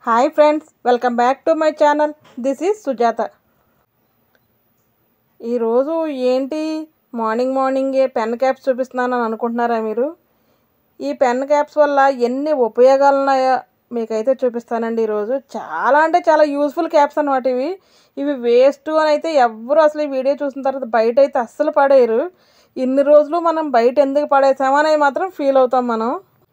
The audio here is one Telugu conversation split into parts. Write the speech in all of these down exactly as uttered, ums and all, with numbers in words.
Hi friends, welcome back to my channel. This is Sujatha. ఈరోజు ఏంటి మార్నింగ్ మార్నింగే పెన్ క్యాప్స్ చూపిస్తున్నాను అని అనుకుంటున్నారా మీరు? ఈ పెన్ క్యాప్స్ వల్ల ఎన్ని ఉపయోగాలు ఉన్నాయో మీకైతే చూపిస్తానండి. ఈరోజు చాలా అంటే చాలా యూస్ఫుల్ క్యాప్స్ అన్నమాట. ఇవి ఇవి వేస్ట్ అని అయితే ఎవ్వరు అసలు ఈ వీడియో చూసిన తర్వాత బయట అయితే అస్సలు పడేయరు. ఇన్ని రోజులు మనం బయట ఎందుకు పడేసామని మాత్రం ఫీల్ అవుతాం మనం.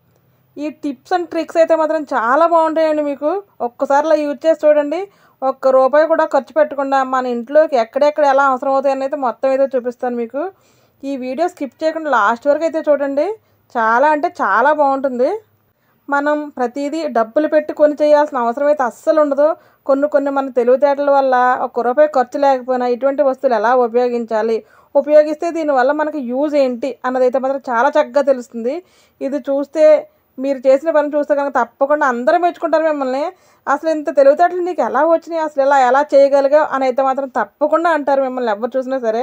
ఈ టిప్స్ అండ్ ట్రిక్స్ అయితే మాత్రం చాలా బాగుంటాయండి. మీకు ఒక్కసారి అలా యూజ్ చేసి చూడండి. ఒక్క రూపాయి కూడా ఖర్చు పెట్టకుండా మన ఇంట్లోకి ఎక్కడెక్కడ ఎలా అవసరం అవుతాయని అయితే మొత్తం అయితే చూపిస్తాను మీకు. ఈ వీడియో స్కిప్ చేయకుండా లాస్ట్ వరకు అయితే చూడండి. చాలా అంటే చాలా బాగుంటుంది. మనం ప్రతిదీ డబ్బులు పెట్టి కొని చేయాల్సిన అవసరం అయితే అస్సలు ఉండదు. కొన్ని కొన్ని మన తెలివితేటల వల్ల ఒక్క రూపాయి ఖర్చు లేకపోయినా ఇటువంటి వస్తువులు ఎలా ఉపయోగించాలి, ఉపయోగిస్తే దీనివల్ల మనకి యూజ్ ఏంటి అన్నదైతే మాత్రం చాలా చక్కగా తెలుస్తుంది. ఇది చూస్తే మీరు చేసిన పని చూస్తే కనుక తప్పకుండా అందరూ మెచ్చుకుంటారు మిమ్మల్ని. అసలు ఇంత తెలివితేటలు నీకు ఎలా వచ్చినాయి, అసలు ఇలా ఎలా చేయగలిగావు అని అయితే మాత్రం తప్పకుండా అంటారు మిమ్మల్ని ఎవరు చూసినా సరే.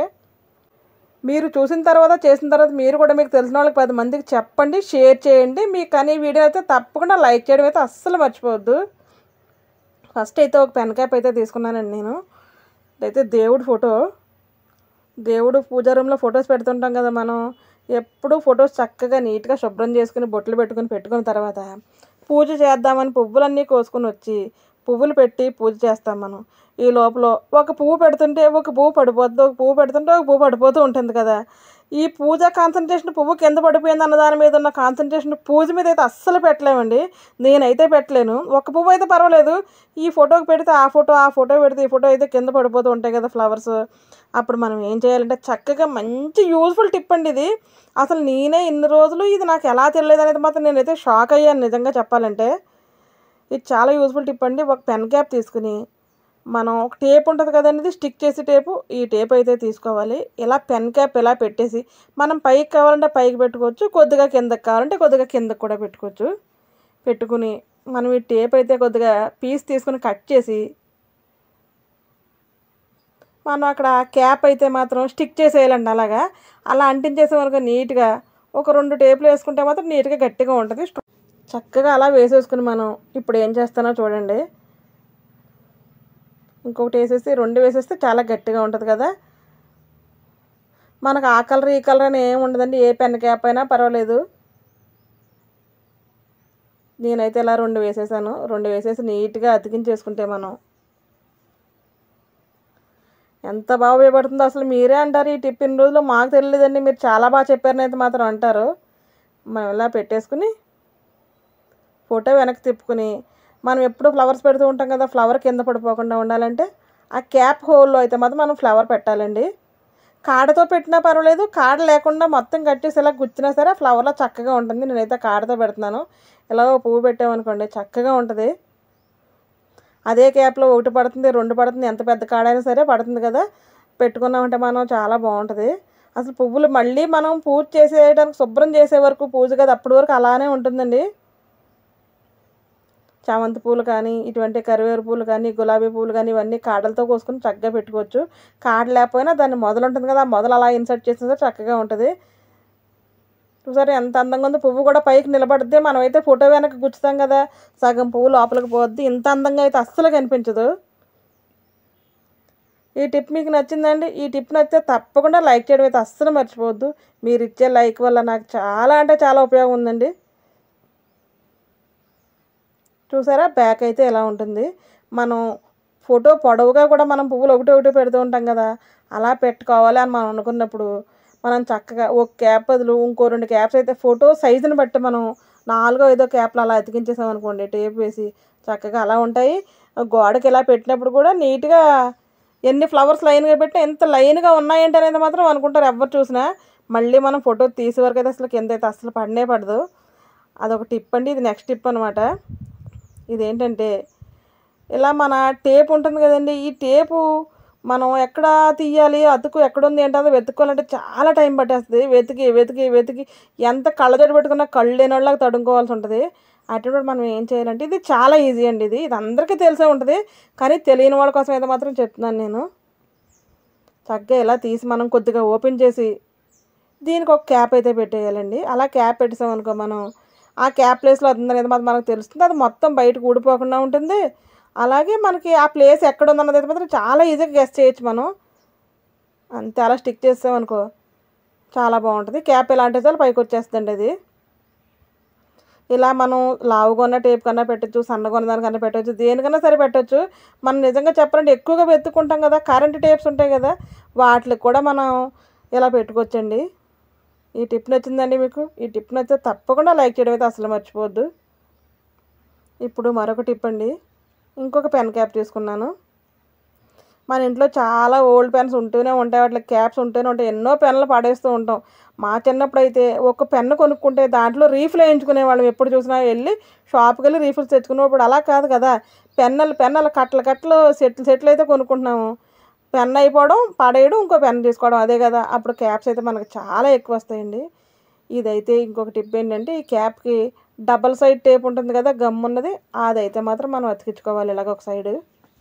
మీరు చూసిన తర్వాత చేసిన తర్వాత మీరు కూడా మీకు తెలిసిన వాళ్ళకి పది మందికి చెప్పండి, షేర్ చేయండి. మీకు కానీ వీడియో అయితే తప్పకుండా లైక్ చేయడం అయితే అస్సలు మర్చిపోవద్దు. ఫస్ట్ అయితే ఒక పెన్ క్యాప్ అయితే తీసుకున్నానండి నేను. అయితే దేవుడి ఫోటో, దేవుడు పూజా రూమ్లో ఫొటోస్ పెడుతుంటాం కదా మనం. ఎప్పుడు ఫొటోస్ చక్కగా నీట్గా శుభ్రం చేసుకుని బొట్లు పెట్టుకుని పెట్టుకున్న తర్వాత పూజ చేద్దామని పువ్వులన్నీ కోసుకొని వచ్చి పువ్వులు పెట్టి పూజ చేస్తాం మనం. ఈ లోపల ఒక పువ్వు పెడుతుంటే ఒక పువ్వు పడిపోతుంది, ఒక పువ్వు పెడుతుంటే ఒక పువ్వు పడిపోతూ ఉంటుంది కదా. ఈ పూజ కాన్సన్ట్రేషన్ పువ్వు కింద పడిపోయింది అన్న దాని మీద ఉన్న కాన్సన్ట్రేషన్ పూజ మీద అయితే అస్సలు పెట్టలేమండి. నేనైతే పెట్టలేను. ఒక పువ్వు అయితే పర్వాలేదు, ఈ ఫోటోకి పెడితే ఆ ఫోటో, ఆ ఫోటో పెడితే ఈ ఫోటో అయితే కింద పడిపోతూ ఉంటాయి కదా ఫ్లవర్స్. అప్పుడు మనం ఏం చేయాలంటే చక్కగా మంచి యూజ్ఫుల్ టిప్ అండి ఇది. అసలు నేనే ఇన్ని రోజులు ఇది నాకు ఎలా తెలియదు అనేది మాత్రం నేనైతే షాక్ అయ్యాను నిజంగా చెప్పాలంటే. ఇది చాలా యూజ్ఫుల్ టిప్ అండి. ఒక పెన్ క్యాప్ తీసుకుని మనం ఒక టేప్ ఉంటుంది కదండి, స్టిక్ చేసే టేపు, ఈ టేప్ అయితే తీసుకోవాలి. ఇలా పెన్ క్యాప్ ఇలా పెట్టేసి మనం పైకి కావాలంటే పైకి పెట్టుకోవచ్చు, కొద్దిగా కిందకి కావాలంటే కొద్దిగా కిందకి కూడా పెట్టుకోవచ్చు. పెట్టుకుని మనం ఈ టేప్ అయితే కొద్దిగా పీస్ తీసుకుని కట్ చేసి మనం అక్కడ క్యాప్ అయితే మాత్రం స్టిక్ చేసేయాలండి. అలాగా అలా అంటించేసే వరకు నీట్గా ఒక రెండు టేపులు వేసుకుంటే మాత్రం నీట్గా గట్టిగా ఉంటుంది. చక్కగా అలా వేసేసుకుని మనం ఇప్పుడు ఏం చేస్తానో చూడండి. ఇంకొకటి వేసేసి రెండు వేసేస్తే చాలా గట్టిగా ఉంటుంది కదా. మనకు ఆ కలర్ ఈ కలర్ అని ఏమి ఉండదండి, ఏ పెన్ క్యాప్ అయినా పర్వాలేదు. నేనైతే ఇలా రెండు వేసేసాను. రెండు వేసేసి నీట్గా అతికించేసుకుంటే మనం ఎంత బాగా ఉపయోగపడుతుందో అసలు మీరే అంటారు. ఈ టిప్ ఇన్ని రోజులు మాకు తెలియలేదండి, మీరు చాలా బాగా చెప్పారని అయితే మాత్రం అంటారు. మనం ఇలా పెట్టేసుకుని ఫోటో వెనక్కి తిప్పుకుని మనం ఎప్పుడు ఫ్లవర్స్ పెడుతూ ఉంటాం కదా, ఫ్లవర్ కింద పడిపోకుండా ఉండాలంటే ఆ క్యాప్ హోల్లో అయితే మాత్రం మనం ఫ్లవర్ పెట్టాలండి. కాడతో పెట్టినా పర్వాలేదు, కాడ లేకుండా మొత్తం కట్టేసి ఇలా గుచ్చినా సరే ఫ్లవర్లో చక్కగా ఉంటుంది. నేనైతే కాడతో పెడుతున్నాను. ఇలా పువ్వు పెట్టామనుకోండి చక్కగా ఉంటుంది. అదే క్యాప్లో ఒకటి పడుతుంది, రెండు పడుతుంది, ఎంత పెద్ద కాడైనా సరే పడుతుంది కదా. పెట్టుకున్నామంటే మనం చాలా బాగుంటుంది. అసలు పువ్వులు మళ్ళీ మనం పూజ చేసేయడానికి శుభ్రం చేసే వరకు పూజ కదా అప్పటి వరకు అలానే ఉంటుందండి. చామంతి పూలు కానీ, ఇటువంటి కరివేరు పూలు కానీ, గులాబీ పూలు కానీ ఇవన్నీ కాడలతో కోసుకొని చక్కగా పెట్టుకోవచ్చు. కాడ లేకపోయినా దాన్ని మొదలు ఉంటుంది కదా, ఆ మొదలు అలా ఇన్సర్ట్ చేసినా చక్కగా ఉంటుంది. చూసారు ఎంత అందంగా ఉందో. పువ్వు కూడా పైకి నిలబడితే మనమైతే ఫోటో వెనక గుచ్చుతాం కదా, సగం పువ్వు లోపలికి పోద్ది. ఇంత అందంగా అయితే అస్సలు కనిపించదు. ఈ టిప్ మీకు నచ్చిందండి? ఈ టిప్ నచ్చితే తప్పకుండా లైక్ చేయడం అయితే అస్సలు మర్చిపోవద్దు. మీరు ఇచ్చే లైక్ వల్ల నాకు చాలా అంటే చాలా ఉపయోగం ఉందండి. చూసారా బ్యాక్ అయితే ఎలా ఉంటుంది. మనం ఫోటో పొడవుగా కూడా మనం పువ్వులు ఒకటి ఒకటి పెడుతూ ఉంటాం కదా, అలా పెట్టుకోవాలి అని మనం అనుకున్నప్పుడు మనం చక్కగా ఒక క్యాప్ బదులు ఇంకో రెండు క్యాప్స్ అయితే ఫోటో సైజుని బట్టి మనం నాలుగో ఐదో క్యాప్లు అలా అతికించేసాం అనుకోండి, టేప్ వేసి చక్కగా అలా ఉంటాయి. గోడకి ఇలా పెట్టినప్పుడు కూడా నీట్గా ఎన్ని ఫ్లవర్స్ లైన్గా పెట్టినా ఎంత లైన్గా ఉన్నాయంటే అనేది మాత్రం అనుకుంటారు ఎవరు చూసినా. మళ్ళీ మనం ఫోటో తీసే వరకు అయితే అసలు కింద అయితే అసలు పడనే పడదు. అదొక టిప్ అండి. ఇది నెక్స్ట్ టిప్ అనమాట. ఇదేంటంటే ఇలా మన టేప్ ఉంటుంది కదండి, ఈ టేపు మనం ఎక్కడ తీయాలి, అతుకు ఎక్కడుంది ఏంటో వెతుక్కోవాలంటే చాలా టైం పట్టేస్తుంది. వెతికి వెతికి వెతికి ఎంత కళ్ళజోడు పెట్టుకున్నా కళ్ళు లేని వాళ్ళకి తడుముకోవాల్సి ఉంటుంది. అటువంటి మనం ఏం చేయాలంటే ఇది చాలా ఈజీ అండి. ఇది ఇది అందరికీ తెలిసే ఉంటుంది, కానీ తెలియని వాళ్ళ కోసం అయితే మాత్రం చెప్తున్నాను నేను. చక్కగా ఇలా తీసి మనం కొద్దిగా ఓపెన్ చేసి దీనికి ఒక క్యాప్ అయితే పెట్టేయాలండి. అలా క్యాప్ పెట్టేసామనుకో మనం ఆ క్యాప్ ప్లేస్లో అవుతుంది అనేది మాత్రం మనకు తెలుస్తుంది. అది మొత్తం బయటకు ఊడిపోకుండా ఉంటుంది. అలాగే మనకి ఆ ప్లేస్ ఎక్కడ ఉందన్నది అయితే మాత్రం చాలా ఈజీగా గెస్ చేయొచ్చు మనం. అంతే అలా స్టిక్ చేసామనుకో చాలా బాగుంటుంది. క్యాప్ ఎలాంటి వాళ్ళు పైకి వచ్చేస్తుందండి అది. ఇలా మనం లావుగా ఉన్న టేప్ కన్నా పెట్టచ్చు, సన్నగా ఉన్న దానికన్నా పెట్టచ్చు, దేనికన్నా సరే పెట్టచ్చు. మనం నిజంగా చెప్పాలంటే ఎక్కువగా వెతుక్కుంటాం కదా, కరెంట్ టేప్స్ ఉంటాయి కదా, వాటికి కూడా మనం ఇలా పెట్టుకోవచ్చండి. ఈ టిప్ నచ్చిందండి మీకు? ఈ టిప్ నచ్చితే తప్పకుండా లైక్ చేయడం అయితే అసలు మర్చిపోవద్దు. ఇప్పుడు మరొక టిప్ అండి. ఇంకొక పెన్ క్యాప్ తీసుకున్నాను. మన ఇంట్లో చాలా ఓల్డ్ పెన్స్ ఉంటూనే ఉంటాయి, వాటికి క్యాప్స్ ఉంటూనే ఉంటాయి. ఎన్నో పెన్నులు పడేస్తూ ఉంటాం. మా చిన్నప్పుడు అయితే ఒక పెన్ను కొనుక్కుంటే దాంట్లో రీఫిల్ వేయించుకునే వాళ్ళం. ఎప్పుడు చూసినా వెళ్ళి షాప్కి వెళ్ళి రీఫిల్స్ తెచ్చుకునేప్పుడు అలా కాదు కదా, పెన్నులు పెన్నులు కట్టలు కట్టలు సెట్లు సెట్లు అయితే కొనుక్కుంటున్నాము. పెన్ అయిపోవడం, పడేయడం, ఇంకో పెన్ తీసుకోవడం, అదే కదా. అప్పుడు క్యాప్స్ అయితే మనకు చాలా ఎక్కువ వస్తాయండి. ఇదైతే ఇంకొక టిప్ ఏంటంటే, ఈ క్యాప్కి డబల్ సైడ్ టేప్ ఉంటుంది కదా, గమ్ ఉన్నది, అదైతే మాత్రం మనం అతికించుకోవాలి. ఇలాగ ఒక సైడు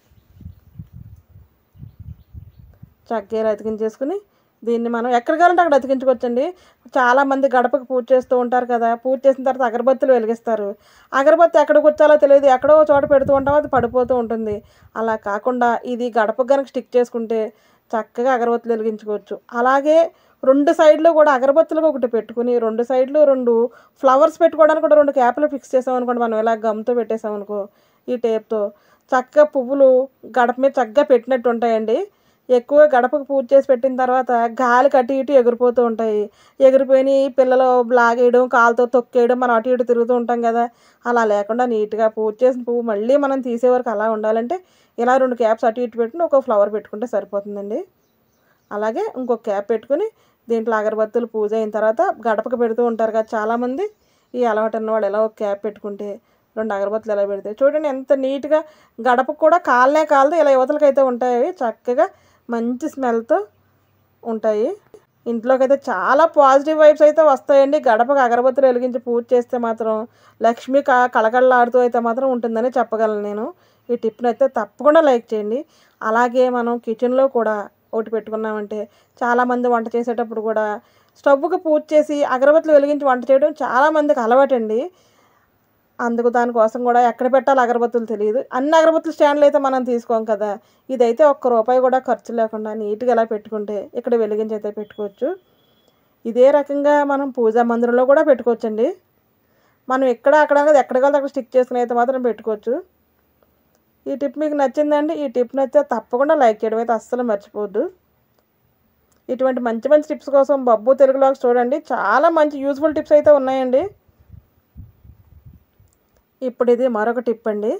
చక్కగా అతికించేసుకుని దీన్ని మనం ఎక్కడ కావాలంటే అక్కడ అతికించుకోవచ్చండి. చాలామంది గడపకు పూజ చేస్తూ ఉంటారు కదా, పూజ చేసిన తర్వాత అగరబత్తులు వెలిగిస్తారు. అగరబత్తి ఎక్కడ కూర్చోాలో తెలియదు, ఎక్కడో చోట పెడుతూ ఉంటాం, అది పడిపోతూ ఉంటుంది. అలా కాకుండా ఇది గడపకు కనుక స్టిక్ చేసుకుంటే చక్కగా అగరబత్తులు వెలిగించుకోవచ్చు. అలాగే రెండు సైడ్లు కూడా అగరబత్తులకు ఒకటి పెట్టుకుని రెండు సైడ్లు రెండు ఫ్లవర్స్ పెట్టుకోవడానికి కూడా రెండు క్యాప్లు ఫిక్స్ చేసామనుకోండి, మనం ఇలా గమ్తో పెట్టేసామనుకో ఈ టేప్తో చక్కగా పువ్వులు గడప మీద చక్కగా పెట్టినట్టు ఉంటాయండి. ఎక్కువ గడపకు పూజ చేసి పెట్టిన తర్వాత గాలి కట్టి ఇటు ఎగిరిపోతూ ఉంటాయి. ఎగిరిపోయి పిల్లలు లాగేయడం, కాలుతో తొక్కేయడం, మనం అటు ఇటు తిరుగుతూ ఉంటాం కదా. అలా లేకుండా నీట్గా పూజ చేసిన పువ్వు మళ్ళీ మనం తీసే వరకు అలా ఉండాలంటే ఇలా రెండు క్యాప్స్ అటు ఇటు పెట్టుకుని ఒక ఫ్లవర్ పెట్టుకుంటే సరిపోతుందండి. అలాగే ఇంకొక క్యాప్ పెట్టుకుని దీంట్లో అగరబత్తులు పూజ అయిన తర్వాత గడపకు పెడుతూ ఉంటారు కదా చాలామంది. ఈ అలవాటు ఉన్నవాడు ఎలా ఒక క్యాప్ పెట్టుకుంటే రెండు అగరబత్తులు ఎలా పెడితే చూడండి ఎంత నీట్గా గడపకు కూడా కాలనే కాలదు, ఇలా యువతలకైతే ఉంటాయి, చక్కగా మంచి స్మెల్తో ఉంటాయి. ఇంట్లోకి అయితే చాలా పాజిటివ్ వైబ్స్ అయితే వస్తాయండి. గడపకు అగరబత్తులు వెలిగించి పూజ చేస్తే మాత్రం లక్ష్మి క కళకళలాడుతూ అయితే మాత్రం ఉంటుందని చెప్పగలను నేను. ఈ టిప్ని అయితే తప్పకుండా లైక్ చేయండి. అలాగే మనం కిచెన్లో కూడా ఒకటి పెట్టుకున్నామంటే, చాలామంది వంట చేసేటప్పుడు కూడా స్టవ్కి పూజ చేసి అగరబత్తులు వెలిగించి వంట చేయడం చాలామందికి అలవాటండి. అందుకు దానికోసం కూడా ఎక్కడ పెట్టాలో అగరబత్తులు తెలియదు. అన్ని అగరబత్తుల స్టాండ్లు అయితే మనం తీసుకోం కదా. ఇదైతే ఒక్క రూపాయి కూడా ఖర్చు లేకుండా నీట్గా ఎలా పెట్టుకుంటే ఇక్కడ వెలిగించి అయితే పెట్టుకోవచ్చు. ఇదే రకంగా మనం పూజా మందిరంలో కూడా పెట్టుకోవచ్చండి. మనం ఎక్కడ అక్కడ ఎక్కడ కాదు అక్కడ స్టిక్ చేసుకుని అయితే మాత్రం పెట్టుకోవచ్చు. ఈ టిప్ మీకు నచ్చిందండి? ఈ టిప్ నచ్చితే తప్పకుండా లైక్ చేయడం అయితే అస్సలు మర్చిపోవద్దు. ఇటువంటి మంచి మంచి టిప్స్ కోసం బబ్బు తెలుగులోకి చూడండి, చాలా మంచి యూస్ఫుల్ టిప్స్ అయితే ఉన్నాయండి. ఇప్పుడు ఇది మరొక టిప్ అండి.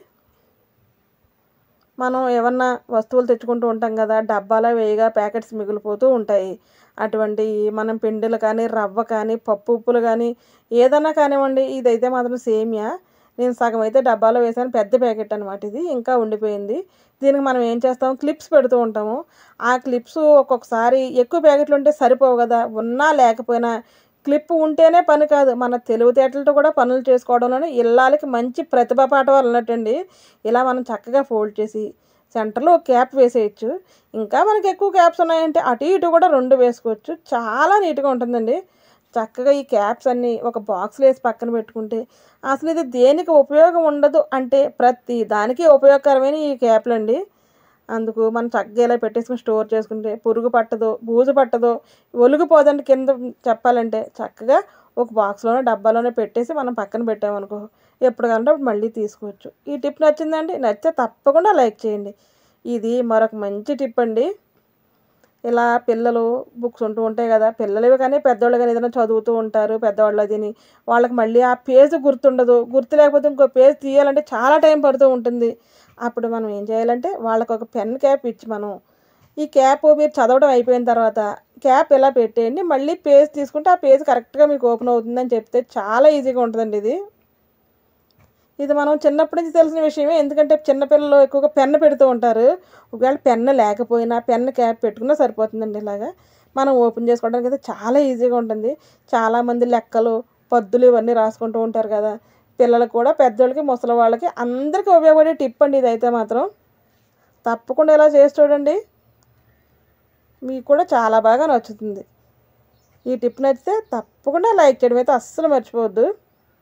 మనం ఏమన్నా వస్తువులు తెచ్చుకుంటూ ఉంటాం కదా, డబ్బాలో వేయగా ప్యాకెట్స్ మిగిలిపోతూ ఉంటాయి. అటువంటి మనం పిండిలు కానీ, రవ్వ కానీ, పప్పు ఉప్పులు కానీ ఏదన్నా కానివ్వండి, ఇదైతే మాత్రం సేమియా నేను సగం అయితే డబ్బాలో వేసాను, పెద్ద ప్యాకెట్ అనమాట ఇది, ఇంకా ఉండిపోయింది. దీనికి మనం ఏం చేస్తాం, క్లిప్స్ పెడుతూ ఉంటాము. ఆ క్లిప్స్ ఒక్కొక్కసారి ఎక్కువ ప్యాకెట్లు ఉంటే సరిపోవు కదా, ఉన్నా లేకపోయినా క్లిప్ ఉంటేనే పని కాదు, మన తెలివితేటలతో కూడా పనులు చేసుకోవడంలోనే ఇళ్ళకి మంచి ప్రతిభా పాఠం అన్నట్టండి. ఇలా మనం చక్కగా ఫోల్డ్ చేసి సెంటర్లో ఒక క్యాప్ వేసేయచ్చు. ఇంకా మనకి ఎక్కువ క్యాప్స్ ఉన్నాయంటే అటు ఇటు కూడా రెండు వేసుకోవచ్చు. చాలా నీట్గా ఉంటుందండి. చక్కగా ఈ క్యాప్స్ అన్నీ ఒక బాక్స్లో వేసి పక్కన పెట్టుకుంటే అసలు ఇది దేనికి ఉపయోగం ఉండదు అంటే ప్రతి దానికి ఉపయోగకరమైన ఈ క్యాప్లు అండి. అందుకు మనం చక్కగా ఇలా పెట్టేసుకుని స్టోర్ చేసుకుంటే పురుగు పట్టదో, బూజు పట్టదో, ఒలిగిపోదండి. కింద చెప్పాలంటే చక్కగా ఒక బాక్స్లోనే డబ్బాలోనే పెట్టేసి మనం పక్కన పెట్టామనుకో ఎప్పుడు కావాలంటే అప్పుడు మళ్ళీ తీసుకోవచ్చు. ఈ టిప్ నచ్చిందండి? నచ్చితే తప్పకుండా లైక్ చేయండి. ఇది మరొక మంచి టిప్ అండి. ఇలా పిల్లలు బుక్స్ ఉంటూ ఉంటాయి కదా, పిల్లలవి కానీ పెద్దవాళ్ళు కానీ ఏదైనా చదువుతూ ఉంటారు పెద్దవాళ్ళు, అదిని వాళ్ళకి మళ్ళీ ఆ పేజ్ గుర్తుండదు. గుర్తు లేకపోతే ఇంకో పేజ్ తీయాలంటే చాలా టైం పడుతూ ఉంటుంది. అప్పుడు మనం ఏం చేయాలంటే వాళ్ళకి ఒక పెన్ క్యాప్ ఇచ్చి మనం ఈ క్యాప్ మీరు చదవడం అయిపోయిన తర్వాత క్యాప్ ఇలా పెట్టేయండి, మళ్ళీ పేజ్ తీసుకుంటే ఆ పేజ్ కరెక్ట్గా మీకు ఓపెన్ అవుతుందని చెప్తే చాలా ఈజీగా ఉంటుందండి. ఇది ఇది మనం చిన్నప్పటి నుంచి తెలిసిన విషయమే. ఎందుకంటే చిన్నపిల్లలు ఎక్కువగా పెన్ను పెడుతూ ఉంటారు. ఒకవేళ పెన్ను లేకపోయినా పెన్ను క్యాప్ పెట్టుకున్నా సరిపోతుందండి. ఇలాగా మనం ఓపెన్ చేసుకోవడానికి అయితే చాలా ఈజీగా ఉంటుంది. చాలామంది లెక్కలు, పద్దులు ఇవన్నీ రాసుకుంటూ ఉంటారు కదా, పిల్లలకు కూడా, పెద్దోళ్ళకి, ముసలి వాళ్ళకి అందరికీ ఉపయోగపడే టిప్ అండి ఇదైతే మాత్రం. తప్పకుండా ఇలా చేసి చూడండి, మీకు కూడా చాలా బాగా నచ్చుతుంది. ఈ టిప్ నచ్చితే తప్పకుండా లైక్ చేయడం అయితే అస్సలు మర్చిపోవద్దు.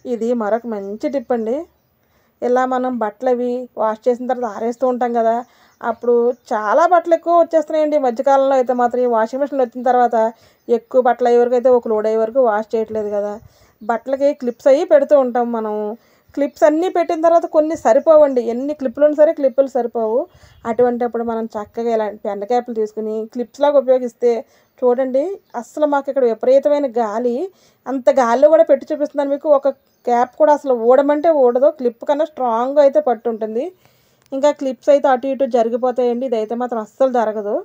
ఇది మరొక మంచి టిప్ అండి. ఇలా మనం బట్టలు అవి వాష్ చేసిన తర్వాత ఆరేస్తూ ఉంటాం కదా, అప్పుడు చాలా బట్టలు ఎక్కువ వచ్చేస్తున్నాయండి ఈ మధ్యకాలంలో అయితే మాత్రం. ఈ వాషింగ్ మిషన్లు వచ్చిన తర్వాత ఎక్కువ బట్టలు అయ్యే వరకు అయితే ఒక లోడ్ అయ్యే వరకు వాష్ చేయట్లేదు కదా. బట్టలకి క్లిప్స్ అవి పెడుతూ ఉంటాం మనం. క్లిప్స్ అన్నీ పెట్టిన తర్వాత కొన్ని సరిపోవండి, ఎన్ని క్లిప్పులు ఉన్నా సరే క్లిప్పులు సరిపోవు. అటువంటిప్పుడు మనం చక్కగా ఇలాంటి పెన్ క్యాప్లు తీసుకుని క్లిప్స్ లాగా ఉపయోగిస్తే చూడండి, అసలు మాకు ఇక్కడ విపరీతమైన గాలి, అంత గాలిలో కూడా పెట్టి చూపిస్తున్నాను మీకు. ఒక క్యాప్ కూడా అసలు ఊడమంటే ఊడదు, క్లిప్ కన్నా స్ట్రాంగ్గా అయితే పట్టుంటుంది. ఇంకా క్లిప్స్ అయితే అటు ఇటు జరిగిపోతాయండి, ఇదైతే మాత్రం అస్సలు జరగదు.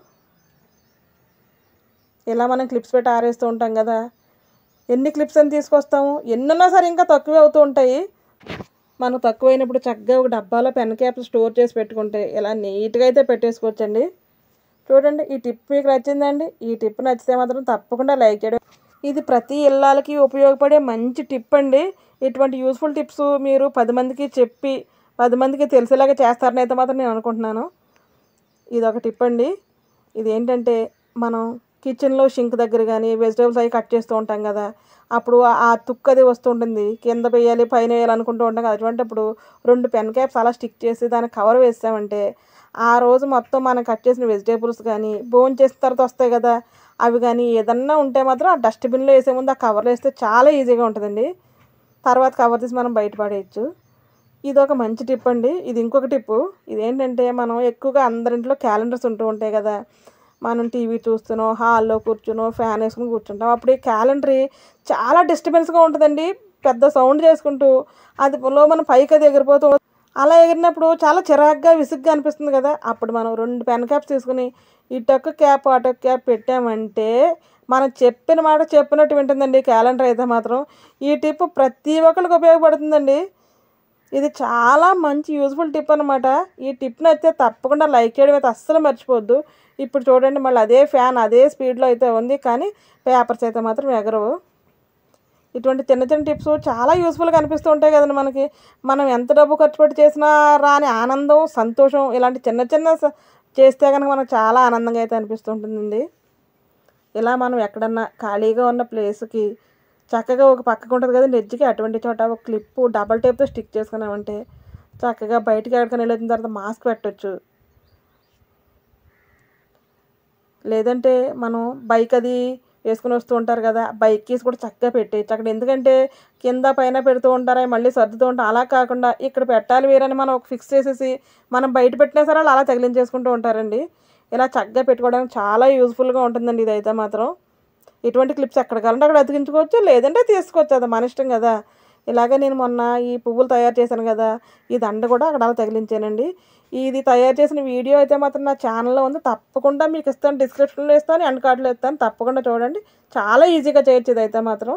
ఇలా మనం క్లిప్స్ పెట్టి ఆరేస్తూ ఉంటాం కదా, ఎన్ని క్లిప్స్ అని తీసుకొస్తాము, ఎన్నున్నా సరే ఇంకా తక్కువే అవుతూ ఉంటాయి. మనం తక్కువైనప్పుడు చక్కగా ఒక డబ్బాలో పెన్ క్యాప్లు స్టోర్ చేసి పెట్టుకుంటే ఇలా నీట్గా అయితే పెట్టేసుకోవచ్చండి. చూడండి, ఈ టిప్ మీకు నచ్చిందండి? ఈ టిప్ నచ్చితే మాత్రం తప్పకుండా లైక్ చేయడం. ఇది ప్రతి ఇళ్ళకి ఉపయోగపడే మంచి టిప్ అండి. ఇటువంటి యూస్ఫుల్ టిప్స్ మీరు పది మందికి చెప్పి పది మందికి తెలిసేలాగా చేస్తారని అయితే మాత్రం నేను అనుకుంటున్నాను. ఇది ఒక టిప్ అండి. ఇదేంటంటే మనం కిచెన్లో షింక్ దగ్గర కానీ వెజిటేబుల్స్ అవి కట్ చేస్తూ ఉంటాం కదా, అప్పుడు ఆ తుక్కు అది వస్తూ ఉంటుంది, కింద వేయాలి పైన వేయాలి అనుకుంటూ ఉంటాం కదా. అటువంటిప్పుడు రెండు పెన్ క్యాప్స్ అలా స్టిక్ చేసి దానికి కవర్ వేసామంటే ఆ రోజు మొత్తం మనం కట్ చేసిన వెజిటేబుల్స్ కానీ బోన్ చేసిన తర్వాత వస్తాయి కదా, అవి కానీ ఏదన్నా ఉంటే మాత్రం ఆ డస్ట్బిన్లో వేసే ముందు ఆ కవర్లో వేస్తే చాలా ఈజీగా ఉంటుందండి. తర్వాత కవర్ తీసి మనం బయట పడేయచ్చు. ఇది ఒక మంచి టిప్ అండి. ఇది ఇంకొక టిప్పు. ఇదేంటంటే మనం ఎక్కువగా అందరింట్లో క్యాలెండర్స్ ఉంటూ ఉంటాయి కదా, మనం టీవీ చూస్తున్నాం, హాల్లో కూర్చునో ఫ్యాన్ వేసుకుని కూర్చుంటాం. అప్పుడు ఈ క్యాలెండర్ చాలా డిస్టర్బెన్స్గా ఉంటుందండి, పెద్ద సౌండ్ చేసుకుంటూ అది లో మనం పైకి అది ఎగిరిపోతూ, అలా ఎగిరినప్పుడు చాలా చిరాగ్గా విసుగ్గా అనిపిస్తుంది కదా. అప్పుడు మనం రెండు పెన్ క్యాప్స్ తీసుకుని ఇటొక్క క్యాప్ అటొక్క క్యాప్ పెట్టామంటే మనం చెప్పిన మాట చెప్పినట్టు వింటుందండి క్యాలెండర్ అయితే మాత్రం. ఈ టిప్ ప్రతి ఒక్కరికి ఉపయోగపడుతుందండి. ఇది చాలా మంచి యూజ్ఫుల్ టిప్ అనమాట. ఈ టిప్ నచ్చితే తప్పకుండా లైక్ చేయడం అయితే అస్సలు మర్చిపోవద్దు. ఇప్పుడు చూడండి, మళ్ళీ అదే ఫ్యాన్ అదే స్పీడ్లో అయితే ఉంది, కానీ పేపర్స్ అయితే మాత్రం ఎగరవు. ఇటువంటి చిన్న చిన్న టిప్స్ చాలా యూస్ఫుల్గా అనిపిస్తూ ఉంటాయి కదండి మనకి. మనం ఎంత డబ్బు ఖర్చు పెట్టి చేసినా రాని ఆనందం, సంతోషం ఇలాంటి చిన్న చిన్న చేస్తే కనుక మనకు చాలా ఆనందంగా అయితే అనిపిస్తూ ఉంటుందండి. ఇలా మనం ఎక్కడన్నా ఖాళీగా ఉన్న ప్లేస్కి చక్కగా ఒక పక్కకు ఉంటుంది కదండి ఎడ్జ్కి, అటువంటి చోట ఒక క్లిప్పు డబల్ టేప్తో స్టిక్ చేసుకున్నామంటే చక్కగా బయటికి ఎక్కడికైనా వెళ్ళిన తర్వాత మాస్క్ పెట్టచ్చు. లేదంటే మనం బైక్ అది వేసుకుని వస్తూ ఉంటారు కదా, బైక్ కీస్ కూడా చక్కగా పెట్టేయచ్చు అక్కడ. ఎందుకంటే కింద పైన పెడుతూ ఉంటారా, మళ్ళీ సర్దుతూ ఉంటాం. అలా కాకుండా ఇక్కడ పెట్టాలి వేరని మనం ఒక ఫిక్స్ చేసేసి మనం బయట పెట్టినా సరే వాళ్ళు అలా తగిలించేసుకుంటూ ఉంటారండి. ఇలా చక్కగా పెట్టుకోవడానికి చాలా యూజ్ఫుల్గా ఉంటుందండి ఇదైతే మాత్రం. ఇటువంటి క్లిప్స్ ఎక్కడ కావాలంటే అక్కడ అతికించుకోవచ్చు, లేదంటే తీసుకోవచ్చు, అది మన ఇష్టం కదా. ఇలాగే నేను మొన్న ఈ పువ్వులు తయారు చేశాను కదా, ఈ దండ కూడా అక్కడ అలా తగిలించానండి. ఇది తయారు చేసిన వీడియో అయితే మాత్రం నా ఛానల్లో ఉంది, తప్పకుండా మీకు ఇస్తాను, డిస్క్రిప్షన్లో ఇస్తాను, ఎండ్ కార్డులో ఇస్తాను, తప్పకుండా చూడండి. చాలా ఈజీగా చేయొచ్చు ఇదైతే మాత్రం.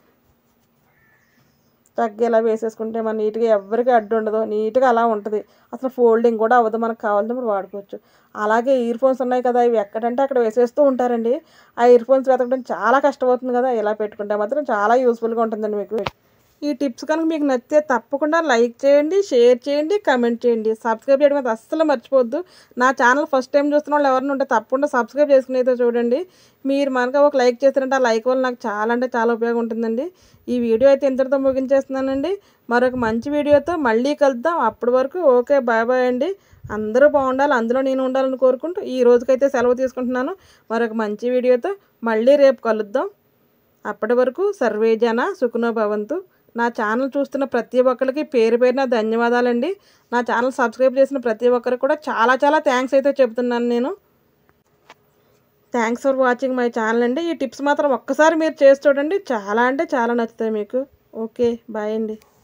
చక్కగా ఇలా వేసేసుకుంటే మన నీట్గా ఎవరికి అడ్డు ఉండదు, నీట్గా అలా ఉంటుంది. అసలు ఫోల్డింగ్ కూడా అవ్వదు, మనకు కావాల్సినప్పుడు వాడుకోవచ్చు. అలాగే ఇయర్ ఫోన్స్ ఉన్నాయి కదా, ఇవి ఎక్కడంటే అక్కడ వేసేస్తూ ఉంటారండి. ఆ ఇయర్ ఫోన్స్ వెతకడం చాలా కష్టమవుతుంది కదా, ఇలా పెట్టుకుంటే మాత్రం చాలా యూస్ఫుల్గా ఉంటుందండి మీకు. ఈ టిప్స్ కనుక మీకు నచ్చితే తప్పకుండా లైక్ చేయండి, షేర్ చేయండి, కమెంట్ చేయండి, సబ్స్క్రైబ్ చేయడం అయితే అస్సలు మర్చిపోవద్దు. నా ఛానల్ ఫస్ట్ టైం చూస్తున్న వాళ్ళు ఎవరైనా ఉంటే తప్పకుండా సబ్స్క్రైబ్ చేసుకుని అయితే చూడండి. మీరు మనకు ఒక లైక్ చేస్తారంటే ఆ లైక్ వల్ల నాకు చాలా అంటే చాలా ఉపయోగం ఉంటుందండి. ఈ వీడియో అయితే ఇంతటితో ముగించేస్తున్నానండి. మరొక మంచి వీడియోతో మళ్ళీ కలుద్దాం. అప్పటి వరకు ఓకే, బాయ్ బాయ్ అండి. అందరూ బాగుండాలి, అందులో నేను ఉండాలని కోరుకుంటూ ఈ రోజుకైతే సెలవు తీసుకుంటున్నాను. మరొక మంచి వీడియోతో మళ్ళీ రేపు కలుద్దాం. అప్పటి వరకు సర్వే జన సుఖినో భవంతు. నా ఛానల్ చూస్తున్న ప్రతి ఒక్కరికి పేరు పేరున ధన్యవాదాలండి. నా ఛానల్ సబ్స్క్రైబ్ చేసిన ప్రతి ఒక్కరికి కూడా చాలా చాలా థ్యాంక్స్ అయితే చెప్తున్నాను నేను. Thanks for watching my channel అండి. ఈ టిప్స్ మాత్రం ఒక్కసారి మీరు చేసి చూడండి, చాలా అంటే చాలా నచ్చుతాయి మీకు. ఓకే, బాయ్ అండి.